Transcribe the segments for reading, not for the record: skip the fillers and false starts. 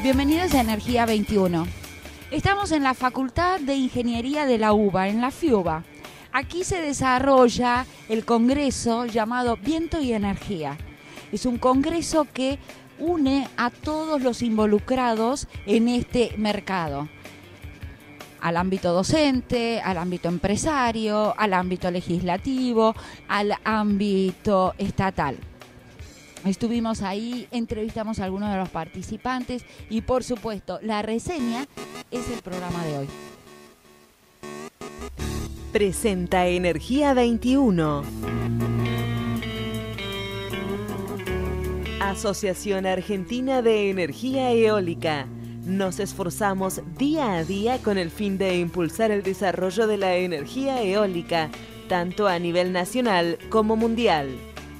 Bienvenidos a Energía 21. Estamos en la Facultad de Ingeniería de la UBA, en la FIUBA. Aquí se desarrolla el congreso llamado Viento y Energía. Es un congreso que une a todos los involucrados en este mercado. Al ámbito docente, al ámbito empresario, al ámbito legislativo, al ámbito estatal. Estuvimos ahí, entrevistamos a algunos de los participantes y, por supuesto, la reseña es el programa de hoy. Presenta Energía 21. Asociación Argentina de Energía Eólica. Nos esforzamos día a día con el fin de impulsar el desarrollo de la energía eólica, tanto a nivel nacional como mundial.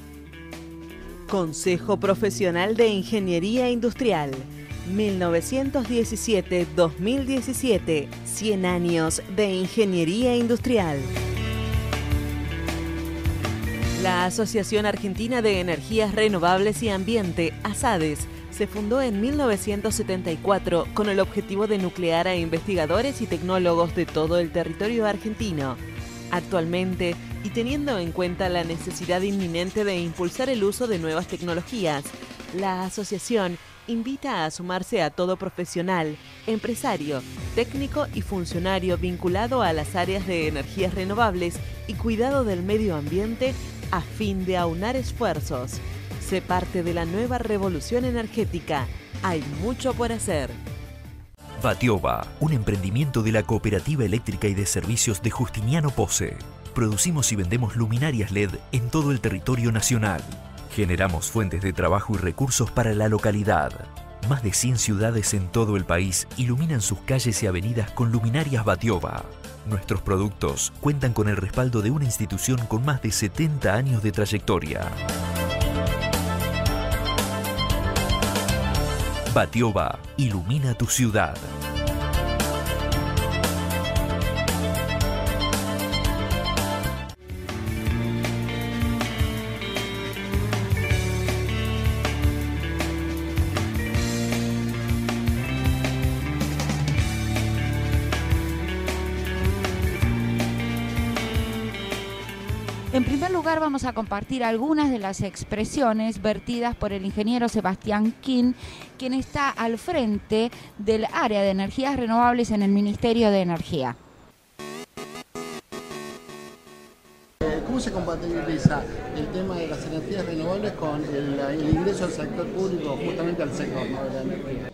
Consejo Profesional de Ingeniería Industrial, 1917-2017, 100 años de Ingeniería Industrial. La Asociación Argentina de Energías Renovables y Ambiente, ASADES, se fundó en 1974 con el objetivo de nuclear a investigadores y tecnólogos de todo el territorio argentino. Actualmente, y teniendo en cuenta la necesidad inminente de impulsar el uso de nuevas tecnologías, la asociación invita a sumarse a todo profesional, empresario, técnico y funcionario vinculado a las áreas de energías renovables y cuidado del medio ambiente a fin de aunar esfuerzos. Sé parte de la nueva revolución energética. Hay mucho por hacer. Batioba, un emprendimiento de la Cooperativa Eléctrica y de Servicios de Justiniano Posse. Producimos y vendemos luminarias LED en todo el territorio nacional. Generamos fuentes de trabajo y recursos para la localidad. Más de 100 ciudades en todo el país iluminan sus calles y avenidas con luminarias Batioba. Nuestros productos cuentan con el respaldo de una institución con más de 70 años de trayectoria. Batioba, ilumina tu ciudad. En primer lugar, vamos a compartir algunas de las expresiones vertidas por el ingeniero Sebastián King, quien está al frente del área de energías renovables en el Ministerio de Energía. ¿Cómo se compatibiliza el tema de las energías renovables con el ingreso del sector público justamente al sector, ¿no?, de la energía?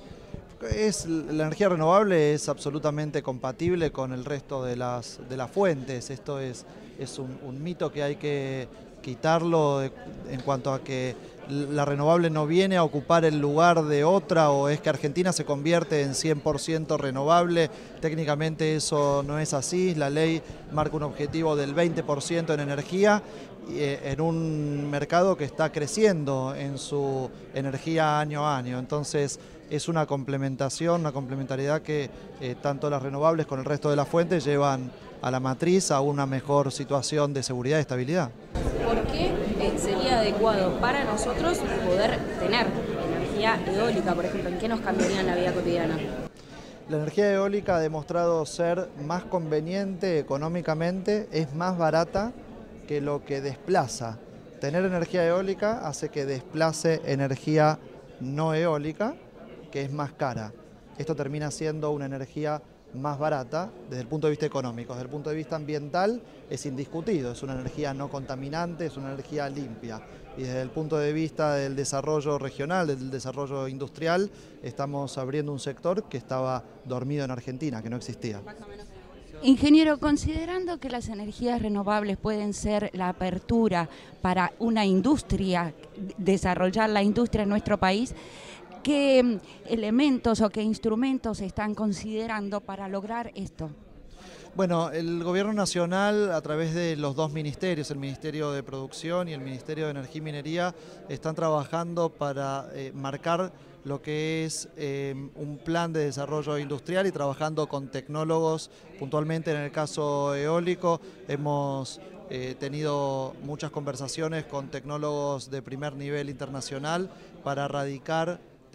La energía renovable es absolutamente compatible con el resto de las fuentes. Esto es un mito que hay que quitarlo en cuanto a que la renovable no viene a ocupar el lugar de otra, o es que Argentina se convierte en 100% renovable. Técnicamente eso no es así. La ley marca un objetivo del 20% en energía en un mercado que está creciendo en su energía año a año. Entonces es una complementación, una complementariedad que tanto las renovables con el resto de las fuentes llevan a la matriz a una mejor situación de seguridad y estabilidad. ¿Por qué sería adecuado para nosotros poder tener energía eólica, por ejemplo? ¿En qué nos cambiaría en la vida cotidiana? La energía eólica ha demostrado ser más conveniente económicamente, es más barata que lo que desplaza. Tener energía eólica hace que desplace energía no eólica, que es más cara. Esto termina siendo una energía más barata desde el punto de vista económico. Desde el punto de vista ambiental es indiscutido, es una energía no contaminante, es una energía limpia. Y desde el punto de vista del desarrollo regional, del desarrollo industrial, estamos abriendo un sector que estaba dormido en Argentina, que no existía. Ingeniero, considerando que las energías renovables pueden ser la apertura para una industria, desarrollar la industria en nuestro país, ¿qué elementos o qué instrumentos se están considerando para lograr esto? Bueno, el Gobierno Nacional, a través de los dos ministerios, el Ministerio de Producción y el Ministerio de Energía y Minería, están trabajando para marcar lo que es un plan de desarrollo industrial y trabajando con tecnólogos. Puntualmente en el caso eólico hemos tenido muchas conversaciones con tecnólogos de primer nivel internacional para erradicar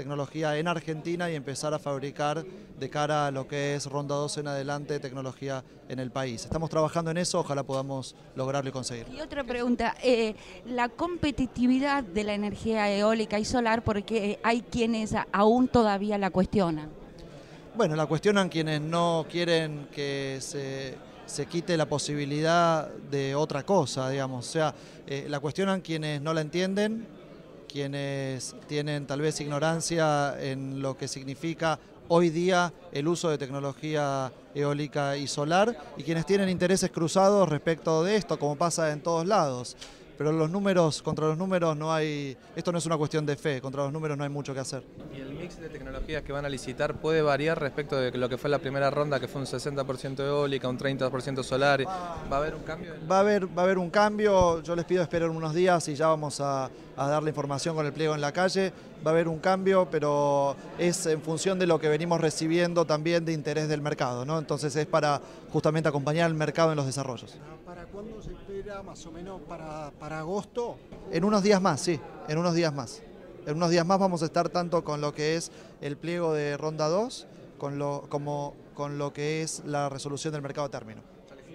tecnología en Argentina y empezar a fabricar de cara a lo que es Ronda 2 en adelante, tecnología en el país. Estamos trabajando en eso, ojalá podamos lograrlo y conseguirlo. Y otra pregunta, la competitividad de la energía eólica y solar, porque hay quienes aún todavía la cuestionan. Bueno, la cuestionan quienes no quieren que se quite la posibilidad de otra cosa, digamos. O sea, la cuestionan quienes no la entienden, quienes tienen tal vez ignorancia en lo que significa hoy día el uso de tecnología eólica y solar, y quienes tienen intereses cruzados respecto de esto, como pasa en todos lados. Pero los números, contra los números no hay, esto no es una cuestión de fe, contra los números no hay mucho que hacer. ¿Y el mix de tecnologías que van a licitar puede variar respecto de lo que fue la primera ronda, que fue un 60% eólica, un 30% solar? ¿Va a haber un cambio? Va a haber un cambio, yo les pido esperen unos días y ya vamos a dar la información con el pliego en la calle. Va a haber un cambio, pero es en función de lo que venimos recibiendo también de interés del mercado, ¿no? Entonces es para justamente acompañar al mercado en los desarrollos. ¿Para cuándo se espera más o menos para agosto? En unos días más, sí, en unos días más. En unos días más vamos a estar tanto con lo que es el pliego de Ronda 2 como con lo que es la resolución del mercado a término.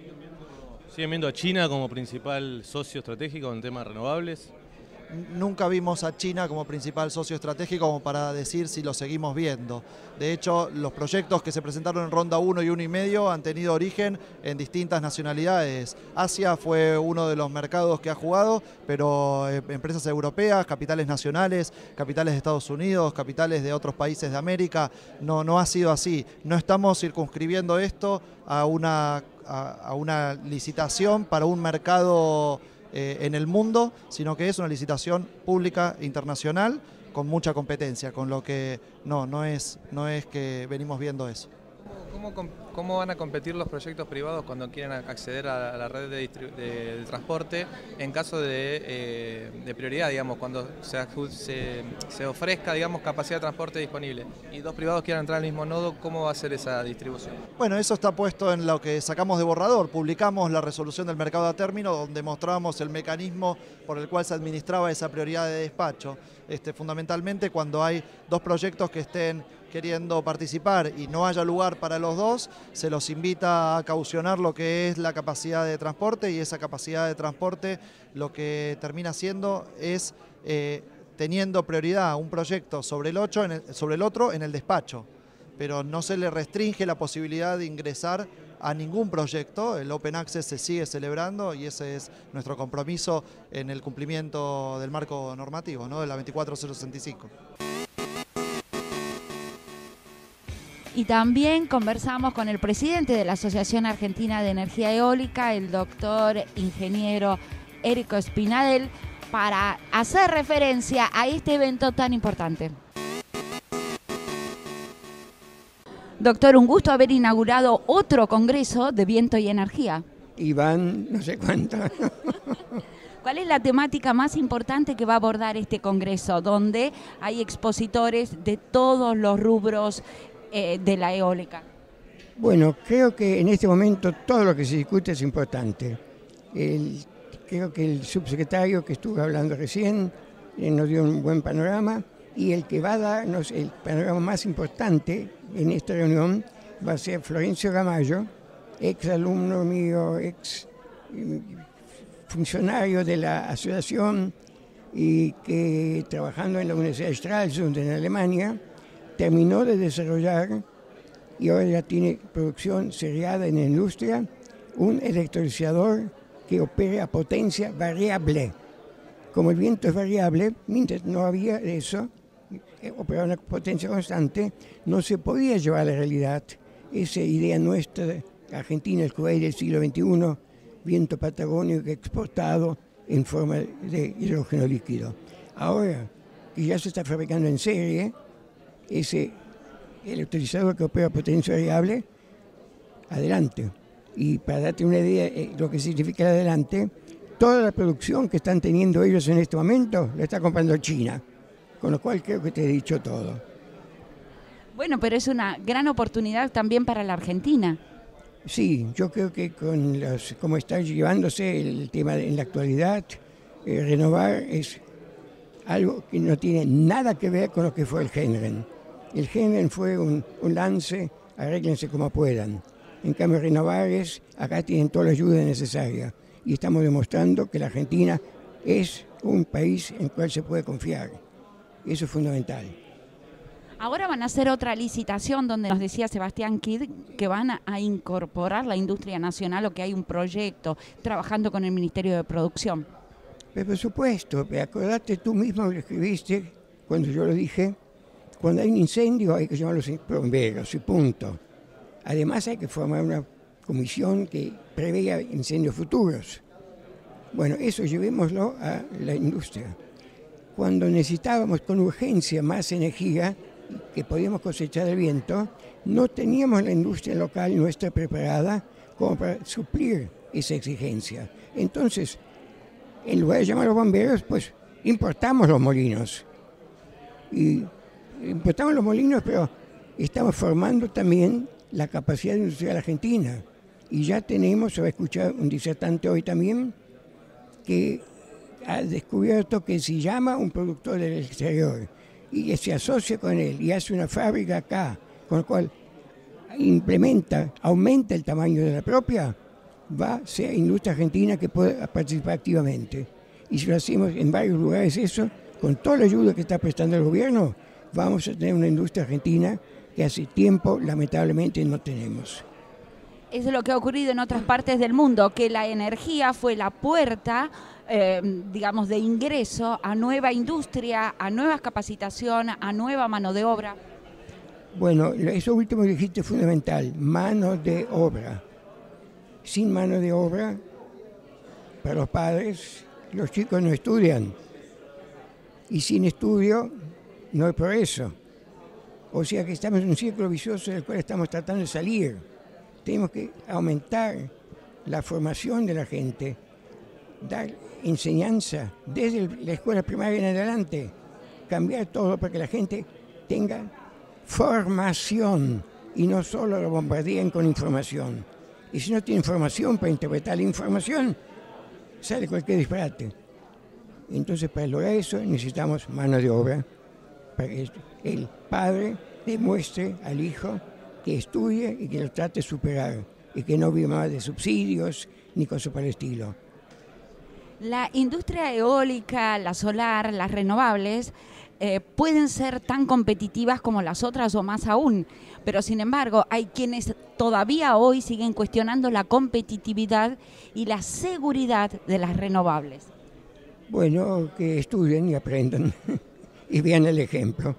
¿Siguen viendo a China como principal socio estratégico en temas renovables? Nunca vimos a China como principal socio estratégico como para decir si lo seguimos viendo. De hecho, los proyectos que se presentaron en Ronda 1 y 1,5 han tenido origen en distintas nacionalidades. Asia fue uno de los mercados que ha jugado, pero empresas europeas, capitales nacionales, capitales de Estados Unidos, capitales de otros países de América, no ha sido así. No estamos circunscribiendo esto a una licitación para un mercado en el mundo, sino que es una licitación pública internacional con mucha competencia, con lo que no es que venimos viendo eso. ¿Cómo van a competir los proyectos privados cuando quieren acceder a la red de transporte en caso de prioridad, digamos, cuando se ofrezca, digamos, capacidad de transporte disponible y dos privados quieran entrar al mismo nodo? ¿Cómo va a ser esa distribución? Bueno, eso está puesto en lo que sacamos de borrador. Publicamos la resolución del mercado a término, donde mostramos el mecanismo por el cual se administraba esa prioridad de despacho. Fundamentalmente, cuando hay dos proyectos que estén queriendo participar y no haya lugar para los dos, se los invita a caucionar lo que es la capacidad de transporte, y esa capacidad de transporte lo que termina siendo es teniendo prioridad un proyecto sobre el otro en el despacho, pero no se le restringe la posibilidad de ingresar a ningún proyecto. El Open Access se sigue celebrando y ese es nuestro compromiso en el cumplimiento del marco normativo, ¿no? De la 24065. Y también conversamos con el presidente de la Asociación Argentina de Energía Eólica, el doctor ingeniero Érico Espinadel, para hacer referencia a este evento tan importante. Doctor, un gusto haber inaugurado otro congreso de viento y energía. Y van no sé cuánto. ¿Cuál es la temática más importante que va a abordar este congreso, donde hay expositores de todos los rubros de la eólica? Bueno, creo que en este momento todo lo que se discute es importante. Creo que el subsecretario que estuvo hablando recién nos dio un buen panorama, y el que va a darnos el panorama más importante en esta reunión va a ser Florencio Gamallo, ex alumno mío, ex funcionario de la asociación, y que trabajando en la Universidad de Stralsund en Alemania terminó de desarrollar, y ahora ya tiene producción seriada en la industria, un electrolizador que opere a potencia variable. Como el viento es variable, mientras no había eso, operar una potencia constante, no se podía llevar a la realidad esa idea nuestra de Argentina, el Kuwait del siglo XXI, viento patagónico exportado en forma de hidrógeno líquido. Ahora que ya se está fabricando en serie ese electrolizador que opera a potencia variable, adelante. Y para darte una idea de lo que significa adelante, toda la producción que están teniendo ellos en este momento la está comprando China. Con lo cual creo que te he dicho todo. Bueno, pero es una gran oportunidad también para la Argentina. Sí, yo creo que con cómo está llevándose el tema en la actualidad, renovar es algo que no tiene nada que ver con lo que fue el Genren. El Genren fue un lance, arréglense como puedan. En cambio, renovables, acá tienen toda la ayuda necesaria. Y estamos demostrando que la Argentina es un país en el cual se puede confiar. Eso es fundamental. Ahora van a hacer otra licitación donde nos decía Sebastián Kidd que van a incorporar la industria nacional o que hay un proyecto trabajando con el Ministerio de Producción. Pero por supuesto, acordate tú mismo lo que escribiste cuando yo lo dije. Cuando hay un incendio hay que llamar a los bomberos y punto. Además hay que formar una comisión que prevea incendios futuros. Bueno, eso llevémoslo a la industria. Cuando necesitábamos con urgencia más energía que podíamos cosechar del viento, no teníamos la industria local nuestra preparada como para suplir esa exigencia. Entonces, en lugar de llamar a los bomberos, pues importamos los molinos. Y importamos los molinos, pero estamos formando también la capacidad industrial argentina. Y ya tenemos, se va a escuchar un disertante hoy también, que ha descubierto que si llama a un productor del exterior y que se asocia con él y hace una fábrica acá, con lo cual aumenta el tamaño de la propia, va a ser industria argentina que pueda participar activamente. Y si lo hacemos en varios lugares eso, con toda la ayuda que está prestando el gobierno, vamos a tener una industria argentina que hace tiempo lamentablemente no tenemos. Eso es lo que ha ocurrido en otras partes del mundo, que la energía fue la puerta, digamos, de ingreso a nueva industria, a nuevas capacitaciones, a nueva mano de obra. Bueno, eso último que dijiste es fundamental, mano de obra. Sin mano de obra, para los padres, los chicos no estudian. Y sin estudio, no hay progreso. O sea que estamos en un círculo vicioso del cual estamos tratando de salir. Tenemos que aumentar la formación de la gente, dar enseñanza desde la escuela primaria en adelante, cambiar todo para que la gente tenga formación y no solo lo bombardeen con información. Y si no tiene información para interpretar la información, sale cualquier disparate. Entonces, para lograr eso necesitamos mano de obra, para que el padre demuestre al hijo que estudie y que lo trate de superar y que no viva más de subsidios ni cosas por el estilo. La industria eólica, la solar, las renovables pueden ser tan competitivas como las otras o más aún, pero sin embargo hay quienes todavía hoy siguen cuestionando la competitividad y la seguridad de las renovables. Bueno, que estudien y aprendan y vean el ejemplo.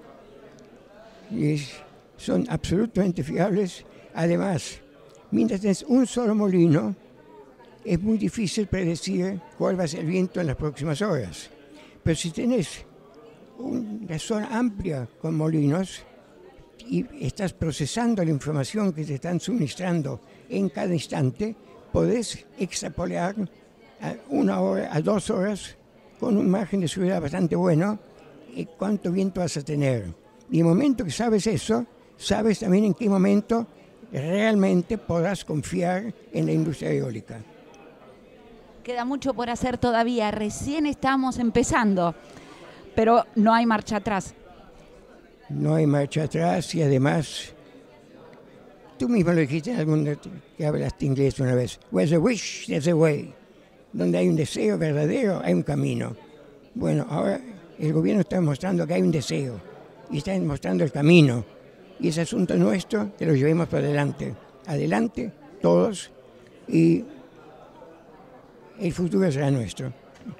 Son absolutamente fiables. Además, mientras tienes un solo molino, es muy difícil predecir cuál va a ser el viento en las próximas horas. Pero si tenés una zona amplia con molinos y estás procesando la información que te están suministrando en cada instante, podés extrapolar a 1 hora, a 2 horas, con un margen de seguridad bastante bueno, cuánto viento vas a tener. Y en el momento que sabes eso, sabes también en qué momento realmente podrás confiar en la industria eólica. Queda mucho por hacer todavía, recién estamos empezando, pero no hay marcha atrás. No hay marcha atrás y además, tú mismo lo dijiste en algún que hablaste inglés una vez, where's a wish, there's a way. Donde hay un deseo verdadero, hay un camino. Bueno, ahora el gobierno está mostrando que hay un deseo y está mostrando el camino. Y es asunto nuestro que lo llevemos para adelante. Adelante, todos, y el futuro será nuestro.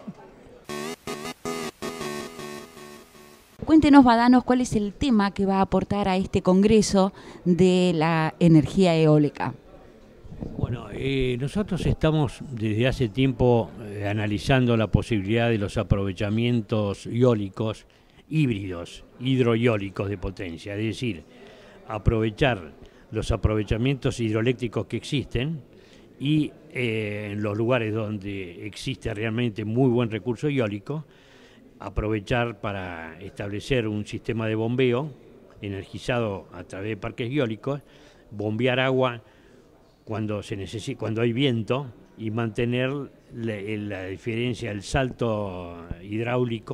Cuéntenos, Badanos, cuál es el tema que va a aportar a este Congreso de la Energía Eólica. Bueno, nosotros estamos desde hace tiempo analizando la posibilidad de los aprovechamientos eólicos híbridos, hidroeólicos de potencia, es decir, aprovechar los aprovechamientos hidroeléctricos que existen y en los lugares donde existe realmente muy buen recurso eólico, aprovechar para establecer un sistema de bombeo energizado a través de parques eólicos, bombear agua cuando se necesita, cuando hay viento, y mantener la diferencia, el salto hidráulico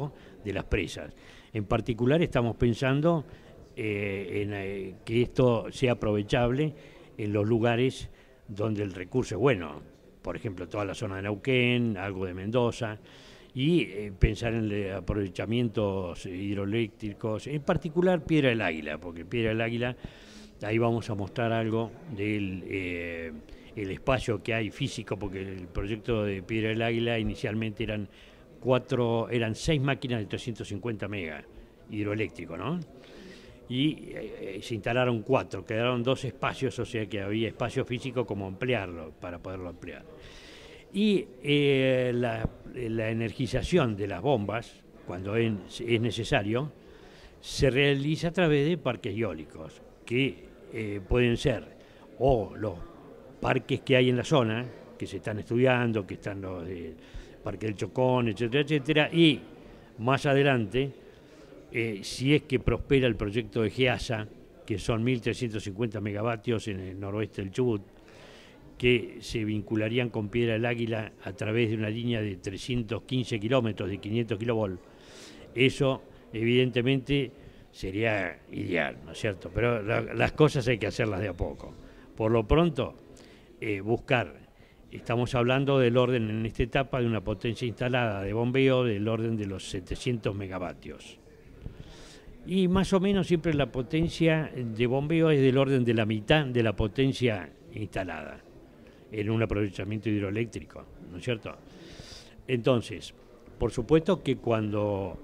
las presas. En particular estamos pensando en que esto sea aprovechable en los lugares donde el recurso es bueno, por ejemplo, toda la zona de Neuquén, algo de Mendoza, y pensar en aprovechamientos hidroeléctricos, en particular Piedra del Águila, porque Piedra del Águila, ahí vamos a mostrar algo del el espacio que hay físico, porque el proyecto de Piedra del Águila inicialmente eran 6 máquinas de 350 megas hidroeléctricos, ¿no? Y se instalaron 4, quedaron 2 espacios, o sea que había espacio físico como ampliarlo, para poderlo ampliar. Y la energización de las bombas, cuando es necesario, se realiza a través de parques eólicos, que pueden ser o los parques que hay en la zona, que se están estudiando, que están los del Parque del Chocón, etcétera, etcétera, y más adelante, si es que prospera el proyecto de GEASA, que son 1.350 megavatios en el noroeste del Chubut, que se vincularían con Piedra del Águila a través de una línea de 315 kilómetros de 500 kilovolts. Eso, evidentemente, sería ideal, ¿no es cierto? Pero las cosas hay que hacerlas de a poco. Por lo pronto, buscar, estamos hablando del orden en esta etapa de una potencia instalada de bombeo del orden de los 700 megavatios. Y más o menos siempre la potencia de bombeo es del orden de la mitad de la potencia instalada en un aprovechamiento hidroeléctrico, ¿no es cierto? Entonces, por supuesto que cuando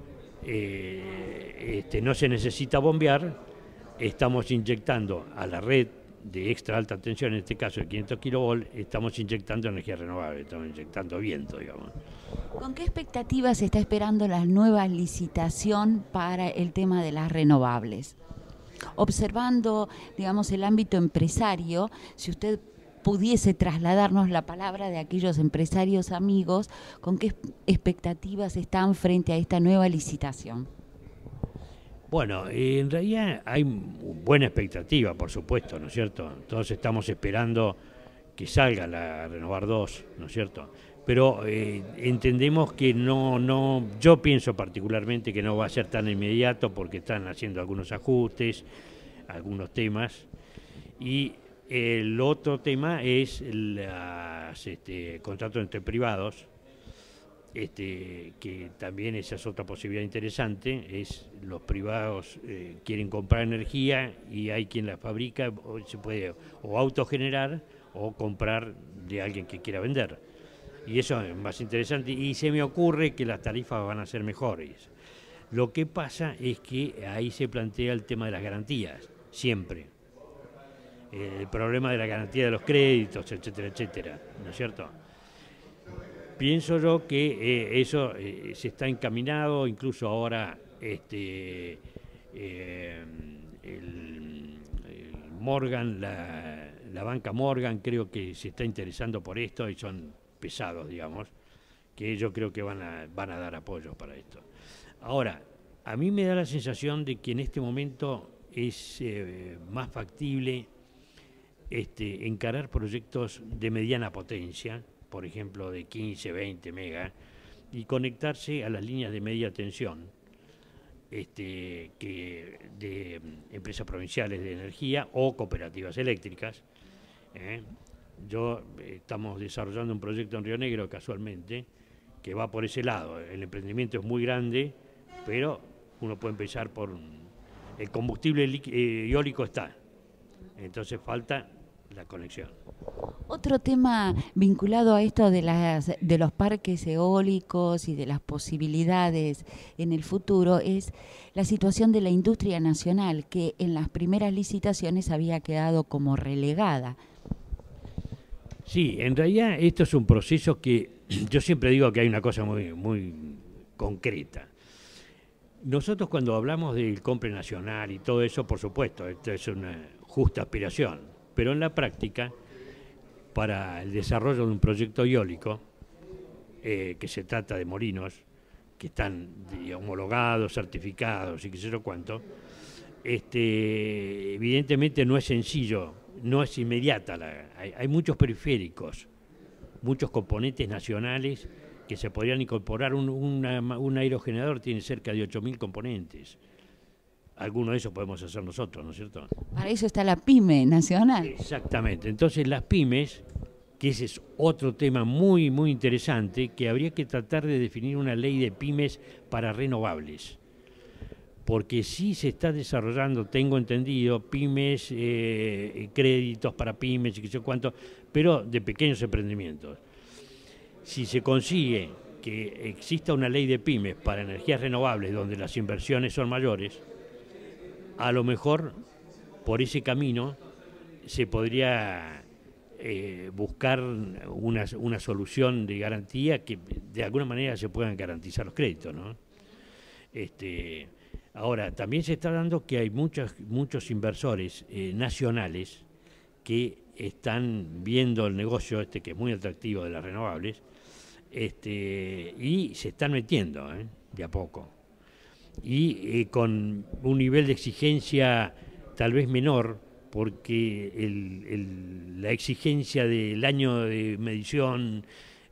no se necesita bombear, estamos inyectando a la red de extra alta tensión, en este caso de 500 kilovolts, estamos inyectando energía renovable, estamos inyectando viento, digamos. ¿Con qué expectativas se está esperando la nueva licitación para el tema de las renovables? Observando, digamos, el ámbito empresario, si usted pudiese trasladarnos la palabra de aquellos empresarios amigos, ¿con qué expectativas están frente a esta nueva licitación? Bueno, en realidad hay buena expectativa, por supuesto, ¿no es cierto? Todos estamos esperando que salga la Renovar 2, ¿no es cierto? Pero entendemos que yo pienso particularmente que no va a ser tan inmediato porque están haciendo algunos ajustes, algunos temas, y el otro tema es contratos entre privados, que también esa es otra posibilidad interesante, es los privados quieren comprar energía y hay quien la fabrica, o se puede o autogenerar o comprar de alguien que quiera vender. Y eso es más interesante y se me ocurre que las tarifas van a ser mejores. Lo que pasa es que ahí se plantea el tema de las garantías, siempre. El problema de la garantía de los créditos, etcétera, etcétera, ¿no es cierto? Pienso yo que eso se está encaminado, incluso ahora el Morgan, la banca Morgan creo que se está interesando por esto y son pesados, digamos, que yo creo que van a dar apoyo para esto. Ahora, a mí me da la sensación de que en este momento es más factible encarar proyectos de mediana potencia, por ejemplo de 15, 20 megas, y conectarse a las líneas de media tensión de empresas provinciales de energía o cooperativas eléctricas. Estamos desarrollando un proyecto en Río Negro casualmente que va por ese lado. El emprendimiento es muy grande, pero uno puede empezar por el combustible eólico está, entonces falta la conexión. Otro tema vinculado a esto de los parques eólicos y de las posibilidades en el futuro es la situación de la industria nacional, que en las primeras licitaciones había quedado como relegada. Sí, en realidad esto es un proceso que yo siempre digo que hay una cosa muy, muy concreta. Nosotros cuando hablamos del compre nacional y todo eso, por supuesto, esto es una justa aspiración, pero en la práctica, para el desarrollo de un proyecto eólico, que se trata de molinos, que están homologados, certificados y qué sé yo cuánto, evidentemente no es sencillo, no es inmediata, hay muchos periféricos, muchos componentes nacionales que se podrían incorporar. Un aerogenerador tiene cerca de 8.000 componentes. Alguno de esos podemos hacer nosotros, ¿no es cierto? Para eso está la PYME nacional. Exactamente. Entonces las pymes, que ese es otro tema muy, muy interesante, que habría que tratar de definir una ley de pymes para renovables. Porque sí se está desarrollando, tengo entendido, pymes, créditos para pymes y qué sé cuánto, pero de pequeños emprendimientos. Si se consigue que exista una ley de pymes para energías renovables donde las inversiones son mayores, a lo mejor por ese camino se podría buscar una solución de garantía que de alguna manera se puedan garantizar los créditos, ¿no? Ahora, también se está dando que hay muchos inversores nacionales que están viendo el negocio que es muy atractivo de las renovables, y se están metiendo de a poco. Y con un nivel de exigencia tal vez menor, porque la exigencia del año de medición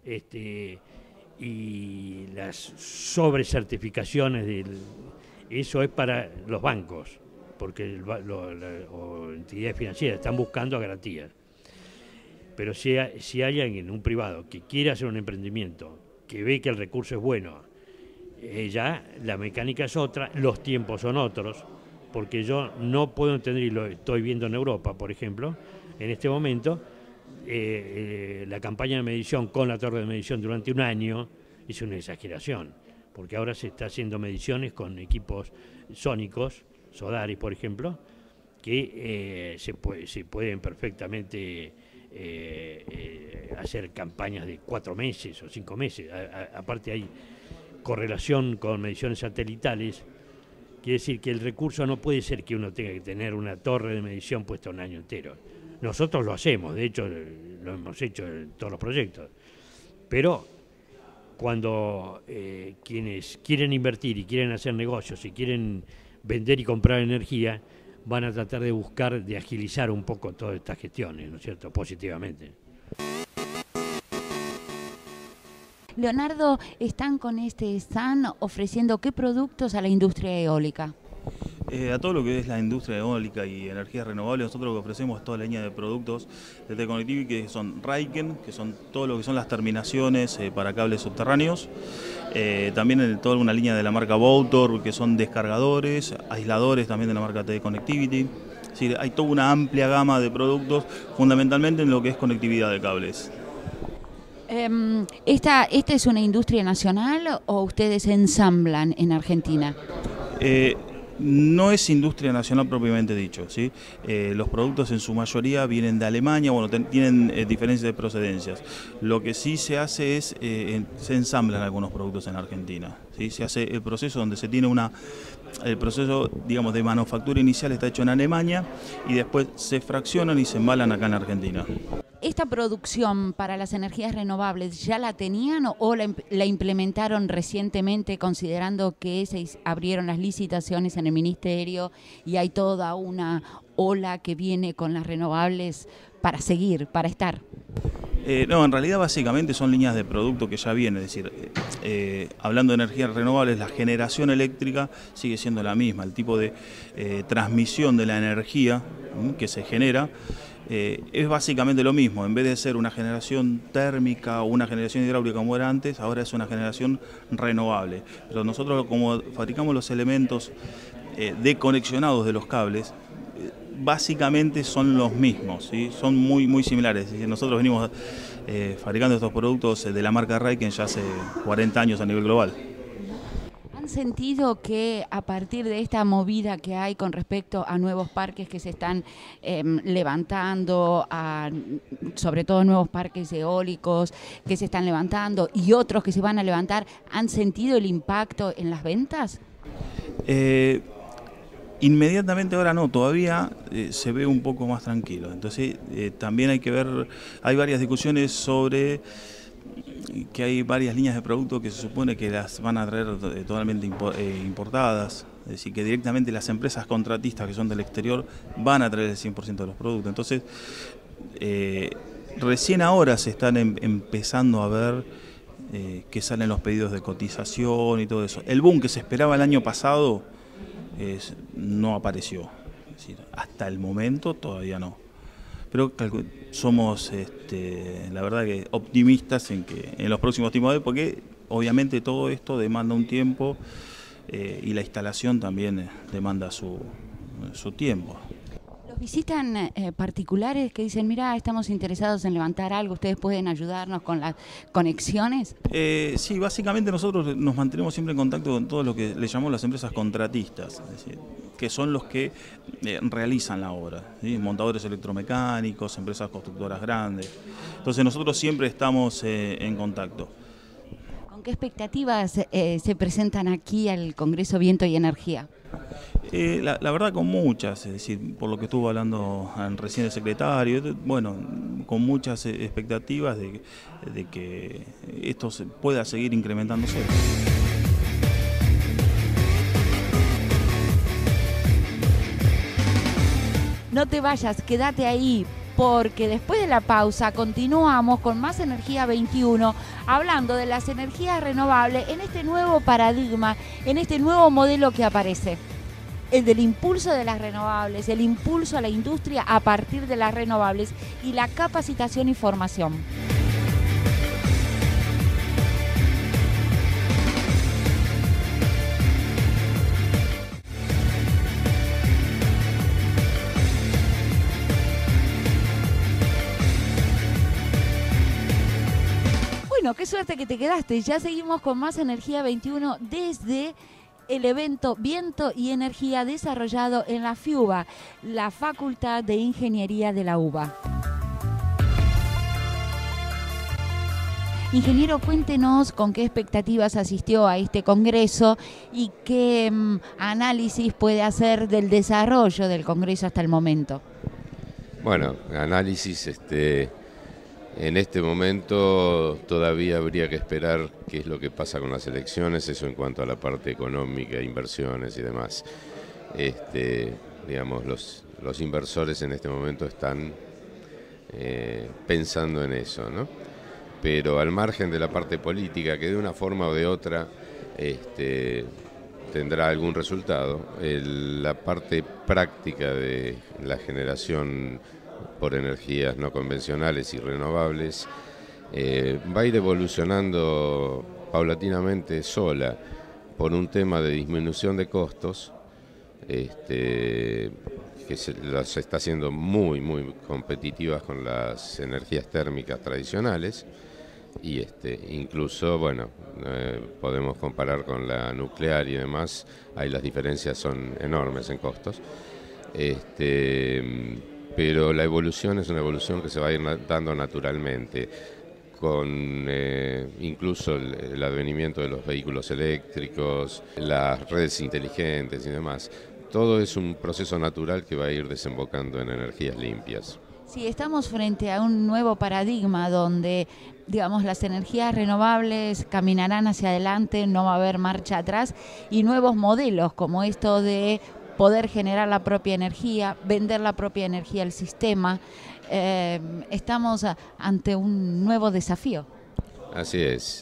y las sobrecertificaciones eso es para los bancos, porque o entidades financieras están buscando garantías. Pero si hay alguien, un privado, que quiere hacer un emprendimiento, que ve que el recurso es bueno, ya la mecánica es otra, los tiempos son otros, porque yo no puedo entender, y lo estoy viendo en Europa, por ejemplo, en este momento, la campaña de medición con la torre de medición durante un año es una exageración, porque ahora se está haciendo mediciones con equipos sónicos, Sodaris, por ejemplo, que se pueden perfectamente hacer campañas de 4 meses o 5 meses. Aparte hay correlación con mediciones satelitales, quiere decir que el recurso no puede ser que uno tenga que tener una torre de medición puesta un año entero. Nosotros lo hacemos, de hecho lo hemos hecho en todos los proyectos, pero cuando quienes quieren invertir y quieren hacer negocios y quieren vender y comprar energía, van a tratar de buscar, de agilizar un poco todas estas gestiones, ¿no es cierto?, positivamente. Leonardo, están con este stand ofreciendo ¿qué productos a la industria eólica? A todo lo que es la industria eólica y energías renovables, nosotros lo que ofrecemos es toda la línea de productos de T-Connectivity, que son Raiken, que son todo lo que son las terminaciones para cables subterráneos, también toda una línea de la marca Voutor, que son descargadores, aisladores también de la marca T-Connectivity. Es decir, hay toda una amplia gama de productos, fundamentalmente en lo que es conectividad de cables. ¿Esta es una industria nacional o ustedes ensamblan en Argentina? No es industria nacional propiamente dicho, ¿sí? Los productos en su mayoría vienen de Alemania, bueno, tienen diferencias de procedencias. Lo que sí se hace es, se ensamblan algunos productos en Argentina, ¿sí? Se hace el proceso donde se tiene el proceso, digamos, de manufactura inicial está hecho en Alemania y después se fraccionan y se embalan acá en Argentina. ¿Esta producción para las energías renovables ya la tenían o la implementaron recientemente, considerando que se abrieron las licitaciones en el Ministerio y hay toda una ola que viene con las renovables para seguir, para estar? No, en realidad básicamente son líneas de producto que ya vienen, es decir, hablando de energías renovables, la generación eléctrica sigue siendo la misma, el tipo de transmisión de la energía que se genera es básicamente lo mismo. En vez de ser una generación térmica o una generación hidráulica como era antes, ahora es una generación renovable. Pero nosotros, como fabricamos los elementos deconexionados de los cables, básicamente son los mismos, ¿sí? Son muy similares. Es decir, nosotros venimos fabricando estos productos de la marca Raiken ya hace 40 años a nivel global. ¿Han sentido que a partir de esta movida que hay con respecto a nuevos parques que se están levantando, sobre todo nuevos parques eólicos que se están levantando y otros que se van a levantar, han sentido el impacto en las ventas? Inmediatamente ahora no, todavía se ve un poco más tranquilo. Entonces también hay que ver, hay varias discusiones sobre que hay varias líneas de productos que se supone que las van a traer totalmente importadas, es decir, que directamente las empresas contratistas que son del exterior van a traer el 100% de los productos. Entonces, recién ahora se están empezando a ver que salen los pedidos de cotización y todo eso. El boom que se esperaba el año pasado no apareció. Es decir, hasta el momento todavía no. Pero somos, la verdad, que optimistas en que en los próximos tiempos, porque obviamente todo esto demanda un tiempo y la instalación también demanda su tiempo. ¿Los visitan particulares que dicen, mira, estamos interesados en levantar algo, ustedes pueden ayudarnos con las conexiones? Sí, básicamente nosotros nos mantenemos siempre en contacto con todo lo que le llamamos las empresas contratistas, es decir, que son los que realizan la obra, ¿sí? Montadores electromecánicos, empresas constructoras grandes. Entonces nosotros siempre estamos en contacto. ¿Con qué expectativas se presentan aquí al Congreso Viento y Energía? La verdad, con muchas, es decir, por lo que estuvo hablando recién el secretario, bueno, con muchas expectativas de que esto pueda seguir incrementándose. No te vayas, quédate ahí, porque después de la pausa continuamos con más Energía 21, hablando de las energías renovables en este nuevo paradigma, en este nuevo modelo que aparece. El del impulso de las renovables, el impulso a la industria a partir de las renovables y la capacitación y formación. Bueno, qué suerte que te quedaste. Ya seguimos con más Energía 21 desde el evento Viento y Energía desarrollado en la FIUBA, la Facultad de Ingeniería de la UBA. Ingeniero, cuéntenos con qué expectativas asistió a este congreso y qué análisis puede hacer del desarrollo del congreso hasta el momento. Bueno, análisis, en este momento todavía habría que esperar qué es lo que pasa con las elecciones, eso en cuanto a la parte económica, inversiones y demás. Digamos, los inversores en este momento están pensando en eso, ¿no? Pero al margen de la parte política, que de una forma o de otra tendrá algún resultado, la parte práctica de la generación por energías no convencionales y renovables, va a ir evolucionando paulatinamente sola por un tema de disminución de costos, que las está haciendo muy, muy competitivas con las energías térmicas tradicionales y incluso, bueno, podemos comparar con la nuclear y demás, ahí las diferencias son enormes en costos. Pero la evolución es una evolución que se va a ir dando naturalmente, con incluso el advenimiento de los vehículos eléctricos, las redes inteligentes y demás. Todo es un proceso natural que va a ir desembocando en energías limpias. Sí, estamos frente a un nuevo paradigma donde, digamos, las energías renovables caminarán hacia adelante, no va a haber marcha atrás, y nuevos modelos como esto de poder generar la propia energía, vender la propia energía al sistema. Estamos ante un nuevo desafío. Así es.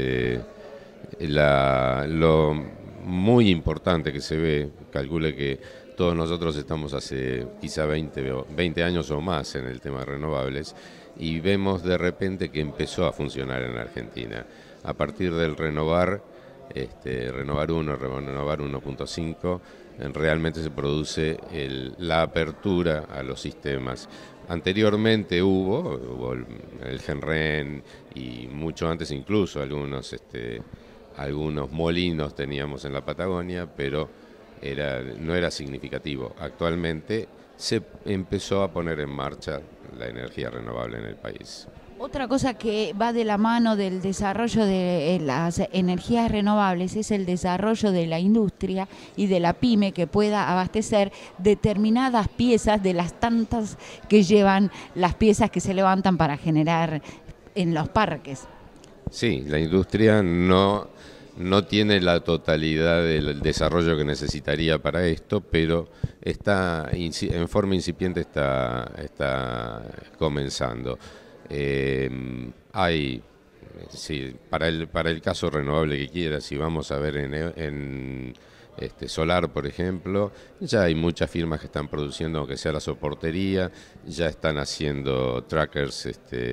Lo muy importante que se ve, calcule que todos nosotros estamos hace quizá 20 años o más en el tema de renovables y vemos de repente que empezó a funcionar en Argentina. A partir del Renovar 1, Renovar 1.5, realmente se produce la apertura a los sistemas. Anteriormente hubo el Genren y mucho antes incluso algunos molinos teníamos en la Patagonia, pero no era significativo. Actualmente se empezó a poner en marcha la energía renovable en el país. Otra cosa que va de la mano del desarrollo de las energías renovables es el desarrollo de la industria y de la pyme que pueda abastecer determinadas piezas de las tantas que llevan las piezas que se levantan para generar en los parques. Sí, la industria no tiene la totalidad del desarrollo que necesitaría para esto, pero está en forma incipiente, está comenzando. Hay sí, para el caso renovable que quiera, si vamos a ver en solar, por ejemplo, ya hay muchas firmas que están produciendo, aunque sea la soportería, ya están haciendo trackers,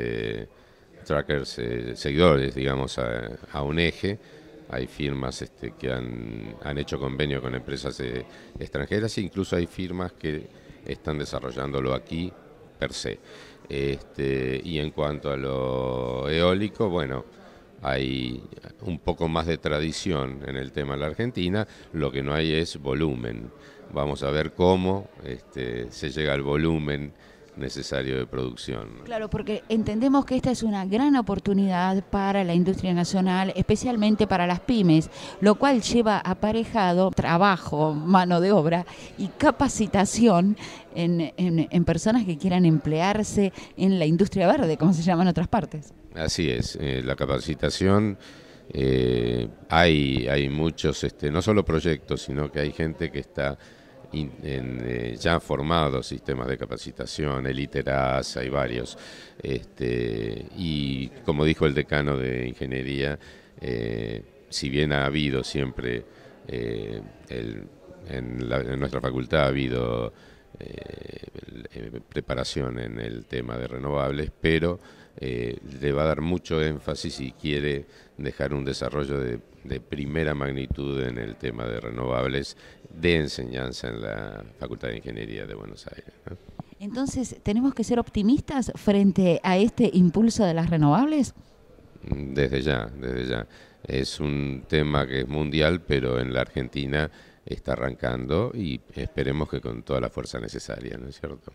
seguidores, digamos, a un eje. Hay firmas que han hecho convenio con empresas extranjeras, e incluso hay firmas que están desarrollándolo aquí per se. Y en cuanto a lo eólico, bueno, hay un poco más de tradición en el tema en la Argentina, lo que no hay es volumen. Vamos a ver cómo se llega al volumen necesario de producción. Claro, porque entendemos que esta es una gran oportunidad para la industria nacional, especialmente para las pymes, lo cual lleva aparejado trabajo, mano de obra y capacitación en personas que quieran emplearse en la industria verde, como se llama en otras partes. Así es, la capacitación, hay muchos, no solo proyectos, sino que hay gente que está ya formados sistemas de capacitación, el ITERAS, hay varios, y como dijo el decano de Ingeniería, si bien ha habido siempre, en nuestra facultad ha habido preparación en el tema de renovables, pero le va a dar mucho énfasis si quiere dejar un desarrollo de primera magnitud en el tema de renovables de enseñanza en la Facultad de Ingeniería de Buenos Aires, ¿no? Entonces, ¿tenemos que ser optimistas frente a este impulso de las renovables? Desde ya, desde ya. Es un tema que es mundial, pero en la Argentina está arrancando y esperemos que con toda la fuerza necesaria, ¿no es cierto?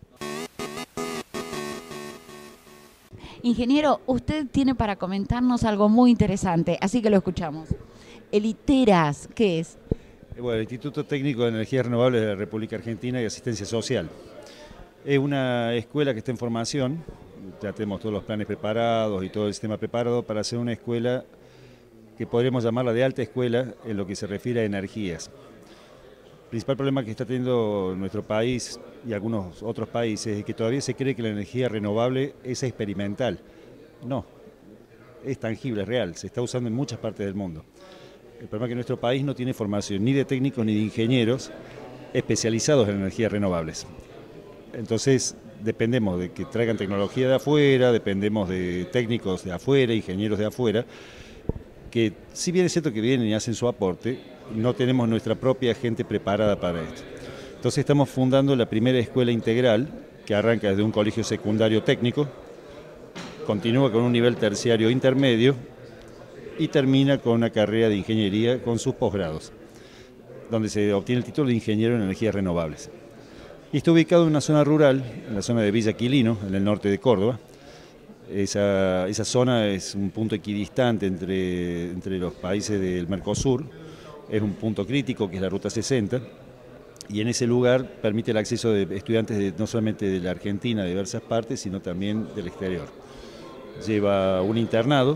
Ingeniero, usted tiene para comentarnos algo muy interesante, así que lo escuchamos. El ITERAS, ¿qué es? Bueno, el Instituto Técnico de Energías Renovables de la República Argentina y Asistencia Social. Es una escuela que está en formación, ya tenemos todos los planes preparados y todo el sistema preparado para hacer una escuela que podríamos llamarla de alta escuela en lo que se refiere a energías. El principal problema que está teniendo nuestro país y algunos otros países es que todavía se cree que la energía renovable es experimental. No, es tangible, es real, se está usando en muchas partes del mundo. El problema es que nuestro país no tiene formación ni de técnicos ni de ingenieros especializados en energías renovables. Entonces dependemos de que traigan tecnología de afuera, dependemos de técnicos de afuera, ingenieros de afuera, que si bien es cierto que vienen y hacen su aporte, no tenemos nuestra propia gente preparada para esto. Entonces estamos fundando la primera escuela integral que arranca desde un colegio secundario técnico, continúa con un nivel terciario intermedio y termina con una carrera de ingeniería con sus posgrados, donde se obtiene el título de ingeniero en energías renovables. Y está ubicado en una zona rural, en la zona de Villa Quilino, en el norte de Córdoba. Esa zona es un punto equidistante entre los países del Mercosur, es un punto crítico que es la Ruta 60, y en ese lugar permite el acceso de estudiantes no solamente de la Argentina, de diversas partes, sino también del exterior. Lleva un internado,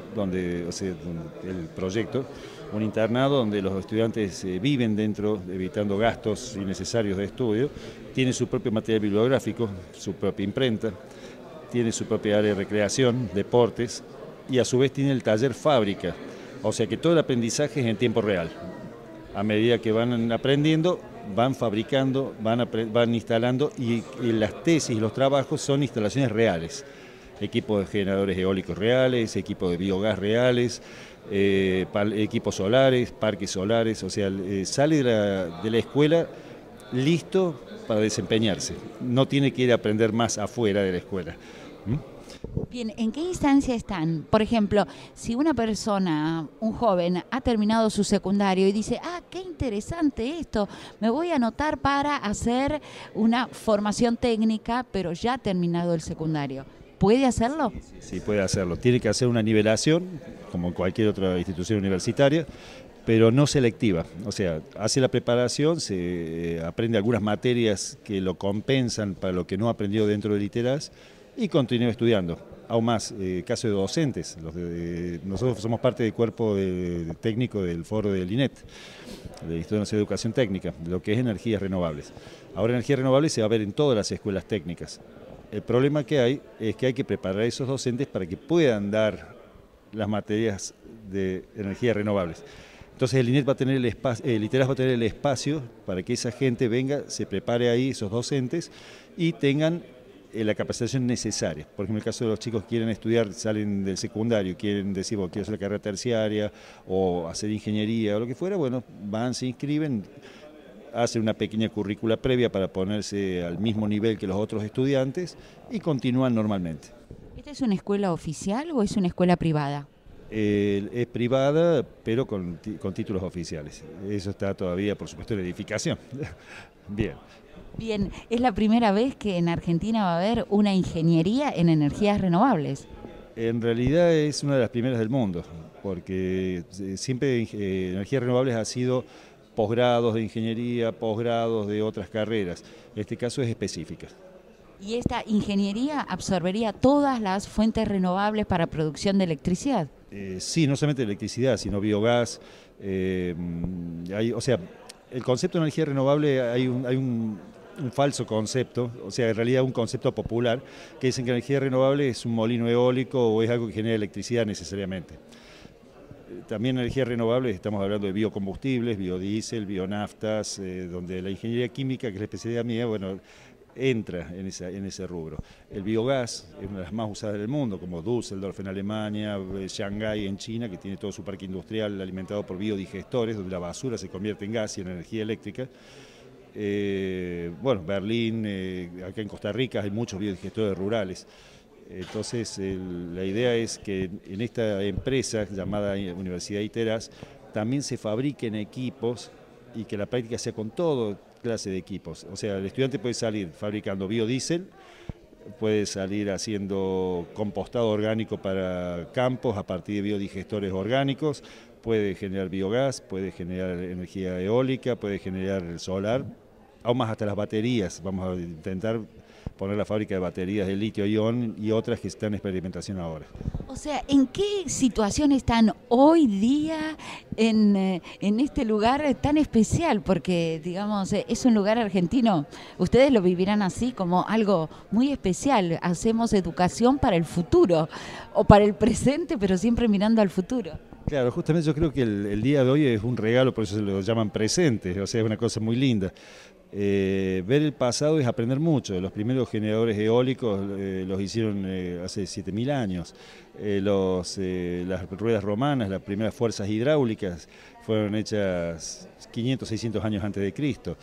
el proyecto, un internado donde los estudiantes viven dentro, evitando gastos innecesarios de estudio, tiene su propio material bibliográfico, su propia imprenta, tiene su propia área de recreación, deportes, y a su vez tiene el taller fábrica, o sea que todo el aprendizaje es en tiempo real. A medida que van aprendiendo, van fabricando, van instalando, y las tesis y los trabajos son instalaciones reales. Equipos de generadores eólicos reales, equipos de biogás reales, equipos solares, parques solares, o sea, sale de la escuela listo para desempeñarse. No tiene que ir a aprender más afuera de la escuela. Bien, ¿en qué instancia están? Por ejemplo, si una persona, un joven, ha terminado su secundario y dice, qué interesante esto, me voy a anotar para hacer una formación técnica, pero ya ha terminado el secundario. ¿Puede hacerlo? Sí, puede hacerlo. Tiene que hacer una nivelación, como en cualquier otra institución universitaria, pero no selectiva. O sea, hace la preparación, se aprende algunas materias que lo compensan para lo que no ha aprendido dentro del ITERAS y continúa estudiando. Aún más, caso de docentes. Nosotros somos parte del cuerpo técnico del foro del INET, del Instituto Nacional de Educación Técnica, de lo que es energías renovables. Ahora energías renovables se va a ver en todas las escuelas técnicas. El problema que hay es que hay que preparar a esos docentes para que puedan dar las materias de energías renovables. Entonces el INET va a tener el espacio, el ITERAS va a tener el espacio para que esa gente venga, se prepare ahí, esos docentes, y tengan la capacitación necesaria. Por ejemplo, en el caso de los chicos que quieren estudiar, salen del secundario, quieren decir, bueno, quiero hacer la carrera terciaria o hacer ingeniería o lo que fuera, bueno, van, se inscriben, hacen una pequeña currícula previa para ponerse al mismo nivel que los otros estudiantes y continúan normalmente. ¿Esta es una escuela oficial o es una escuela privada? Es privada, pero con títulos oficiales. Eso está todavía, por supuesto, en edificación. Bien. Bien, es la primera vez que en Argentina va a haber una ingeniería en energías renovables. En realidad es una de las primeras del mundo, porque siempre energías renovables ha sido posgrados de ingeniería, posgrados de otras carreras. En este caso es específica. ¿Y esta ingeniería absorbería todas las fuentes renovables para producción de electricidad? Sí, no solamente electricidad, sino biogás. O sea, el concepto de energía renovable hay un falso concepto, o sea, en realidad un concepto popular, que dicen que la energía renovable es un molino eólico o es algo que genera electricidad necesariamente. También energía renovable, estamos hablando de biocombustibles, biodiesel, bionaftas, donde la ingeniería química, que es la especialidad mía, bueno, entra en ese rubro. El biogás es una de las más usadas del mundo, como Düsseldorf en Alemania, Shanghái en China, que tiene todo su parque industrial alimentado por biodigestores, donde la basura se convierte en gas y en energía eléctrica. Bueno, Berlín, acá en Costa Rica hay muchos biodigestores rurales. Entonces la idea es que en esta empresa llamada Universidad ITERAS también se fabriquen equipos y que la práctica sea con toda clase de equipos. O sea, el estudiante puede salir fabricando biodiesel, puede salir haciendo compostado orgánico para campos a partir de biodigestores orgánicos, puede generar biogás, puede generar energía eólica, puede generar solar, aún más hasta las baterías. Vamos a intentar poner la fábrica de baterías de litio-ion y otras que están en experimentación ahora. O sea, ¿en qué situación están hoy día en este lugar tan especial? Porque, digamos, es un lugar argentino, ustedes lo vivirán así como algo muy especial. Hacemos educación para el futuro o para el presente, pero siempre mirando al futuro. Claro, justamente yo creo que el día de hoy es un regalo, por eso se lo llaman presente, o sea, es una cosa muy linda. Ver el pasado es aprender mucho. Los primeros generadores eólicos los hicieron hace 7.000 años. Las ruedas romanas, las primeras fuerzas hidráulicas fueron hechas 500, 600 años antes de Cristo.